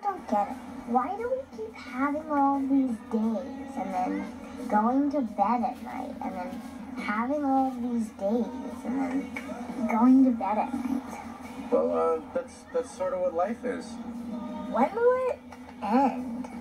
don't get it. Why do we keep having all these days and then going to bed at night and then having all these days and then going to bed at night? Well, that's sort of what life is. When will it end?